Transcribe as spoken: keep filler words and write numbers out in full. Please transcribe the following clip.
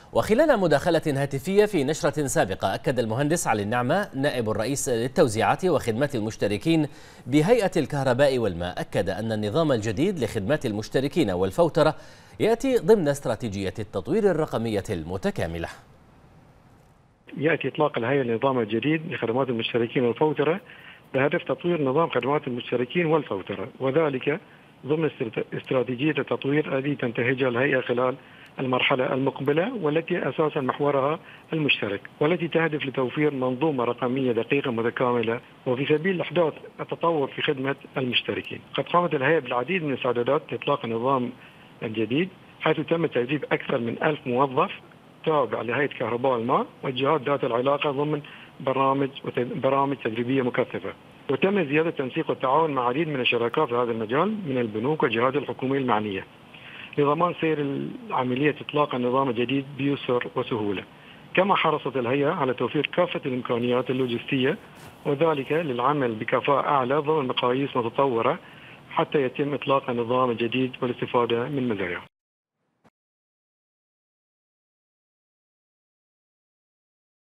وخلال مداخلة هاتفية في نشرة سابقة، أكد المهندس علي النعمة نائب الرئيس للتوزيعات وخدمات المشتركين بهيئة الكهرباء والماء، أكد أن النظام الجديد لخدمات المشتركين والفوترة يأتي ضمن استراتيجية التطوير الرقمية المتكاملة. يأتي إطلاق الهيئة النظام الجديد لخدمات المشتركين والفوترة بهدف تطوير نظام خدمات المشتركين والفوترة، وذلك ضمن استراتيجية التطوير التي تنتهجها الهيئة خلال المرحلة المقبلة، والتي أساسا محورها المشترك، والتي تهدف لتوفير منظومة رقمية دقيقة متكاملة وفي سبيل إحداث التطور في خدمة المشتركين. قد قامت الهيئة بالعديد من الاستعدادات لإطلاق النظام الجديد، حيث تم تدريب أكثر من ألف موظف تابع لهيئة كهرباء والماء والجهات ذات العلاقة ضمن برامج برامج تدريبية مكثفة، وتم زيادة التنسيق والتعاون مع عديد من الشركات في هذا المجال من البنوك والجهات الحكومية المعنية لضمان سير عملية إطلاق النظام الجديد بيسر وسهولة. كما حرصت الهيئة على توفير كافة الإمكانيات اللوجستية، وذلك للعمل بكفاءة أعلى ضمن مقاييس متطورة حتى يتم إطلاق النظام الجديد والاستفادة من مزاياه.